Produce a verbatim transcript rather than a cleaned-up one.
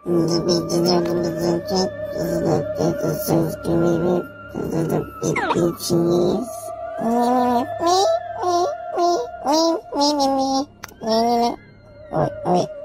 The beginner of the cat is the better sense to me. The big cheese. Me, me, me, me, me, me, me, me, me, me. Wait, wait.